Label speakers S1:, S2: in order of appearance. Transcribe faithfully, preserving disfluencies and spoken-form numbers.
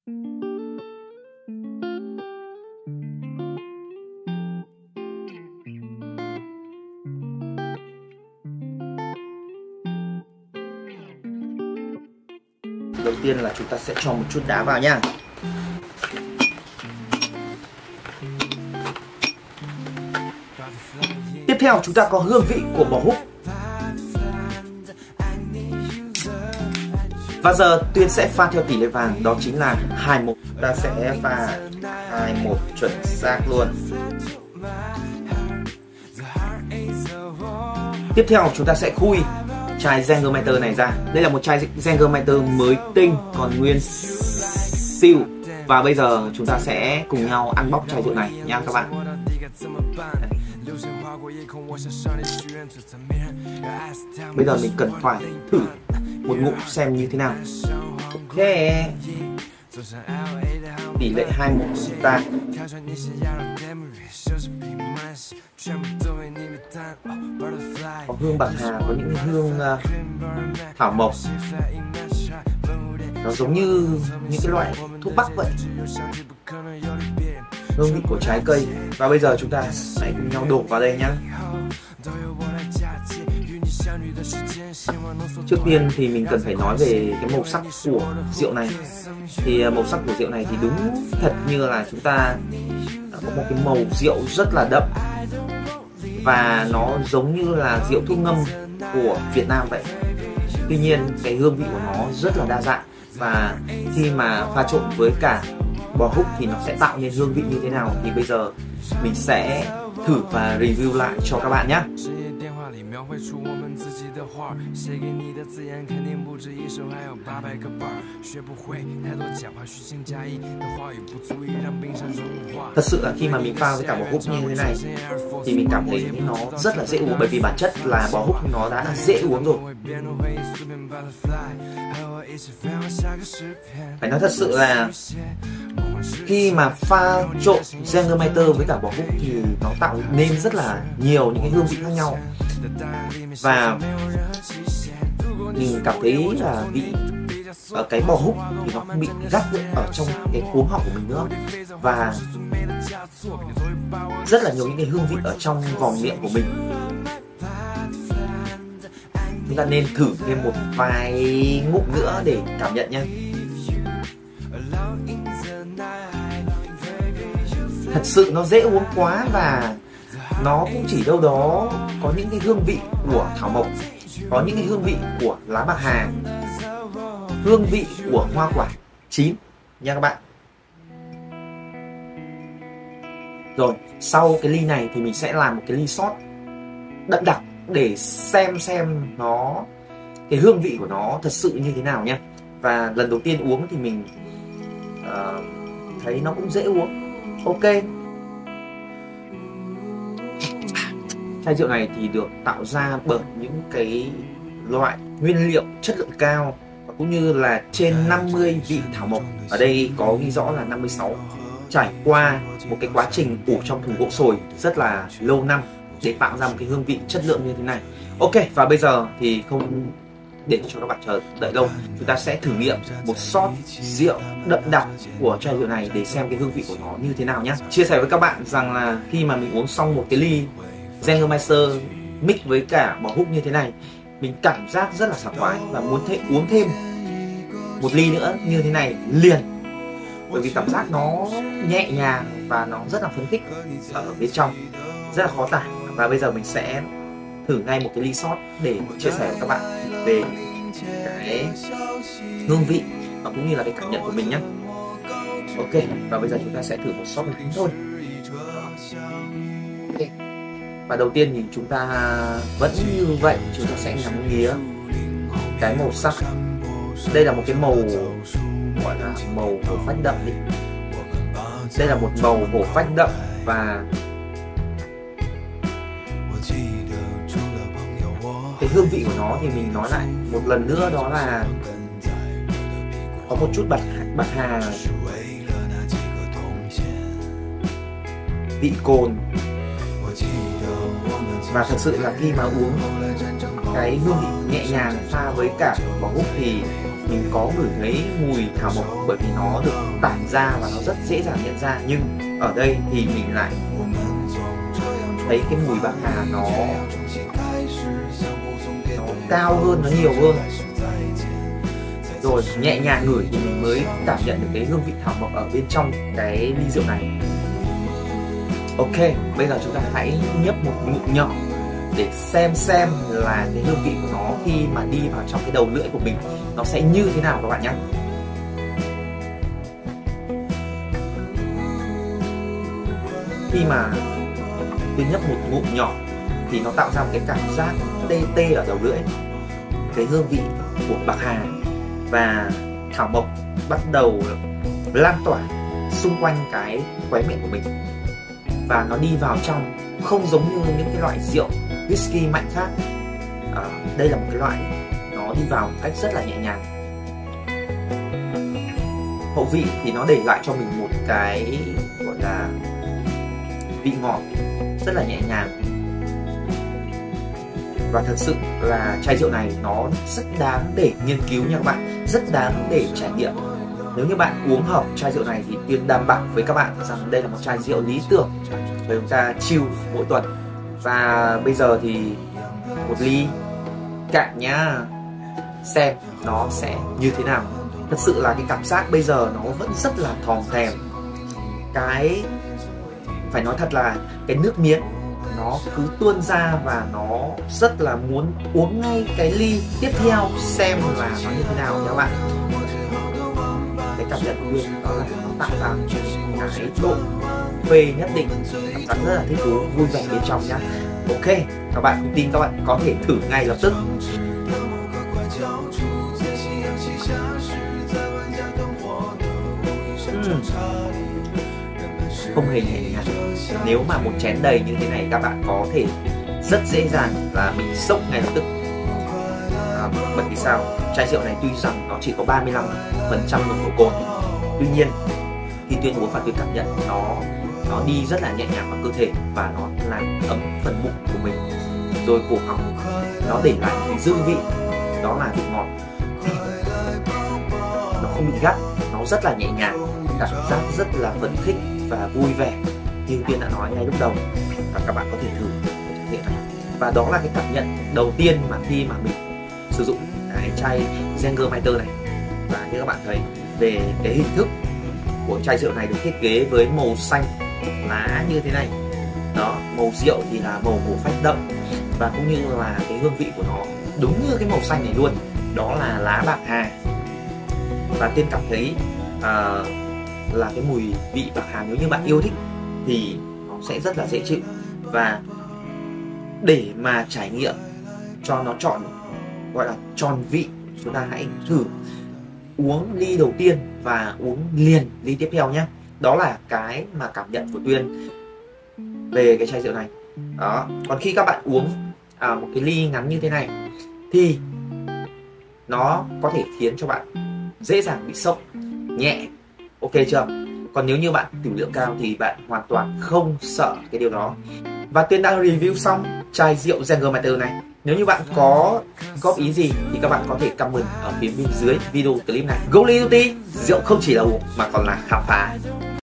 S1: Đầu tiên là chúng ta sẽ cho một chút đá vào nha. Tiếp theo chúng ta có hương vị của bò húc. Và giờ Tuyên sẽ pha theo tỷ lệ vàng, đó chính là hai một. Ta sẽ pha hai một chuẩn xác luôn. Tiếp theo chúng ta sẽ khui chai Jägermeister này ra. Đây là một chai Jägermeister mới tinh, còn nguyên siêu. Và bây giờ chúng ta sẽ cùng nhau ăn bóc chai rượu này nha các bạn. Bây giờ mình cần phải thử một ngụm xem như thế nào. Ok, tỷ lệ hai một của chúng ta. Có hương bạc hà, có những hương uh, thảo mộc. Nó giống như những cái loại thuốc bắc vậy. Hương vị của trái cây. Và bây giờ chúng ta hãy cùng nhau đổ vào đây nhé. Trước tiên thì mình cần phải nói về cái màu sắc của rượu này. Thì màu sắc của rượu này thì đúng thật như là chúng ta có một cái màu rượu rất là đậm. Và nó giống như là rượu thuốc ngâm của Việt Nam vậy. Tuy nhiên cái hương vị của nó rất là đa dạng. Và khi mà pha trộn với cả bò húc thì nó sẽ tạo nên hương vị như thế nào, thì bây giờ mình sẽ thử và review lại cho các bạn nhé. Thật sự là khi mà mình pha với cả bò húc như thế này thì mình cảm thấy nó rất là dễ uống, bởi vì bản chất là bò húc nó đã dễ uống rồi. Phải nói thật sự là khi mà pha trộn Jägermeister với cả bò húc thì nó tạo nên rất là nhiều những cái hương vị khác nhau. Và mình cảm thấy là vị ở cái bò húc thì nó không bị gắt ở trong cái cuống họng của mình nữa. Và rất là nhiều những cái hương vị ở trong vòng miệng của mình. Chúng ta nên thử thêm một vài ngụm nữa để cảm nhận nhé. Thật sự nó dễ uống quá, và nó cũng chỉ đâu đó có những cái hương vị của thảo mộc, có những cái hương vị của lá bạc hà, hương vị của hoa quả chín nha các bạn. Rồi, sau cái ly này thì mình sẽ làm một cái ly shot đậm đặc để xem xem nó cái hương vị của nó thật sự như thế nào nhé. Và lần đầu tiên uống thì mình uh, thấy nó cũng dễ uống. Ok. Chai rượu này thì được tạo ra bởi những cái loại nguyên liệu chất lượng cao, cũng như là trên năm mươi vị thảo mộc. Ở đây có ghi rõ là năm mươi sáu, trải qua một cái quá trình ủ trong thùng gỗ sồi rất là lâu năm để tạo ra một cái hương vị chất lượng như thế này. Ok, và bây giờ thì không để cho các bạn chờ đợi lâu, chúng ta sẽ thử nghiệm một shot rượu đậm đặc của chai rượu này để xem cái hương vị của nó như thế nào nhé. Chia sẻ với các bạn rằng là khi mà mình uống xong một cái ly Jägermeister mix với cả bò húc như thế này, mình cảm giác rất là sảng khoái và muốn thêm uống thêm một ly nữa như thế này liền, bởi vì cảm giác nó nhẹ nhàng và nó rất là phấn khích ở bên trong, rất là khó tả. Và bây giờ mình sẽ thử ngay một cái ly shot để chia sẻ với các bạn về cái hương vị và cũng như là cái cảm nhận của mình nhé. Ok, và bây giờ chúng ta sẽ thử một shot ngắn thôi. Ok. Và đầu tiên thì chúng ta vẫn như vậy, chúng ta sẽ ngắm nghía cái màu sắc. Đây là một cái màu gọi là màu hổ phách đậm đi. Đây là một màu hổ phách đậm và cái hương vị của nó thì mình nói lại một lần nữa, đó là có một chút bạc bạc hà, vị cồn. Và thật sự là khi mà uống cái hương vị nhẹ nhàng pha với cả bò húc thì mình có ngửi thấy mùi thảo mộc bởi vì nó được tản ra và nó rất dễ dàng nhận ra. Nhưng ở đây thì mình lại thấy cái mùi bạc hà nó nó cao hơn, nó nhiều hơn. Rồi nhẹ nhàng ngửi thì mình mới cảm nhận được cái hương vị thảo mộc ở bên trong cái ly rượu này. Ok, bây giờ chúng ta hãy nhấp một ngụm nhỏ để xem xem là cái hương vị của nó khi mà đi vào trong cái đầu lưỡi của mình nó sẽ như thế nào các bạn nhé. Khi mà tôi nhấp một ngụm nhỏ thì nó tạo ra một cái cảm giác tê tê ở đầu lưỡi, cái hương vị của bạc hà và thảo mộc bắt đầu lan tỏa xung quanh cái khóe miệng của mình, và nó đi vào trong không giống như những cái loại rượu whisky mạnh khác. À, đây là một cái loại nó đi vào một cách rất là nhẹ nhàng. Hậu vị thì nó để lại cho mình một cái gọi là vị ngọt rất là nhẹ nhàng, và thật sự là chai rượu này nó rất đáng để nghiên cứu nha các bạn, rất đáng để trải nghiệm. Nếu như bạn uống hợp chai rượu này thì Tuyên đảm bảo với các bạn rằng đây là một chai rượu lý tưởng để chúng ta chill mỗi tuần. Và bây giờ thì một ly cạn nhá, xem nó sẽ như thế nào. Thật sự là cái cảm giác bây giờ nó vẫn rất là thòm thèm. Cái phải nói thật là cái nước miếng nó cứ tuôn ra và nó rất là muốn uống ngay cái ly tiếp theo xem là nó như thế nào nha các bạn. Cái cảm nhận của Uyên đó là nó tạo ra cái độ phê nhất định, cảm giác rất là thích thú, vui vẻ bên trong nhá. Ok, các bạn không tin các bạn có thể thử ngay lập tức. uhm. Không hề nhẹ nhàng. Nếu mà một chén đầy như thế này các bạn có thể rất dễ dàng là mình sốc ngay lập tức. À, bởi vì sao? Chai rượu này tuy rằng nó chỉ có ba mươi lăm phần trăm nồng độ cồn, tuy nhiên khi Tuyên uống và Tuyên cảm nhận nó nó đi rất là nhẹ nhàng vào cơ thể và nó làm ấm phần bụng của mình, rồi cổ họng nó để lại cái dư vị, đó là vị ngọt. Nó không bị gắt, nó rất là nhẹ nhàng, cảm giác rất là phấn khích và vui vẻ như Tuyên đã nói ngay lúc đầu, và các bạn có thể thử cái này. Và đó là cái cảm nhận đầu tiên mà khi mà mình sử dụng cái chai Jägermeister này. Và như các bạn thấy về cái hình thức của chai rượu này được thiết kế với màu xanh lá như thế này đó, màu rượu thì là màu hổ phách đậm, và cũng như là cái hương vị của nó đúng như cái màu xanh này luôn, đó là lá bạc hà. Và Tiên cảm thấy à, là cái mùi vị bạc hà nếu như bạn yêu thích thì nó sẽ rất là dễ chịu. Và để mà trải nghiệm cho nó trọn, gọi là tròn vị, chúng ta hãy thử uống ly đầu tiên và uống liền ly tiếp theo nhé. Đó là cái mà cảm nhận của Tuyên về cái chai rượu này đó. Còn khi các bạn uống à, một cái ly ngắn như thế này thì nó có thể khiến cho bạn dễ dàng bị sốc nhẹ, ok chưa? Còn nếu như bạn tiểu lượng cao thì bạn hoàn toàn không sợ cái điều đó. Và Tuyên đã review xong chai rượu Jägermeister này. Nếu như bạn có góp ý gì thì các bạn có thể comment ở phía bên dưới video clip này. Goldie Duty, rượu không chỉ là uống mà còn là khám phá.